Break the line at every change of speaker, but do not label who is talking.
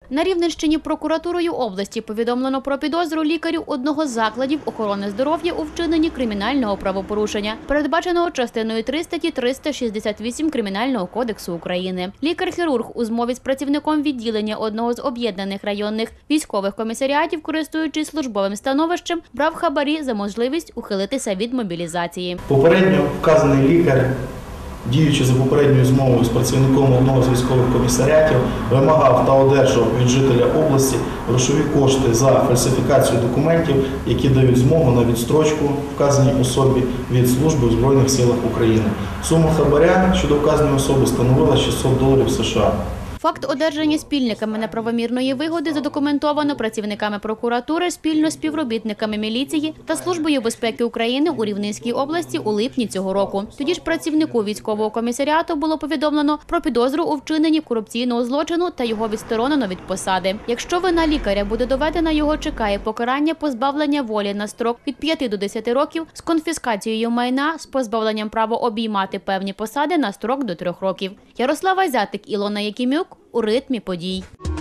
На Рівненщині прокуратурою області повідомлено про підозру лікарю одного з закладів охорони здоров'я у вчиненні кримінального правопорушення, передбаченого частиною 3 статті 368 Кримінального кодексу України. Лікар-хірург у змові з працівником відділення одного з об'єднаних районних військових комісаріатів, користуючись службовим становищем, брав хабарі за можливість ухилитися від мобілізації.
Попередньо вказаний лікар, діючи за попередньою змовою з працівником одного з військових комісаріатів, вимагав та одержав від жителя області грошові кошти за фальсифікацію документів, які дають змогу на відстрочку вказаній особі від служби в Збройних силах України. Сума хабаря щодо вказаної особи становила $600 США.
Факт одержання спільниками неправомірної вигоди задокументовано працівниками прокуратури спільно з співробітниками міліції та Службою безпеки України у Рівненській області у липні цього року. Тоді ж працівнику військового комісаріату було повідомлено про підозру у вчиненні корупційного злочину та його відсторонено від посади. Якщо вина лікаря буде доведена, його чекає покарання позбавлення волі на строк від 5 до 10 років з конфіскацією майна, з позбавленням права обіймати певні посади на строк до 3 років. Ярослава Зятик, Ілона Якимюк у ритмі подій.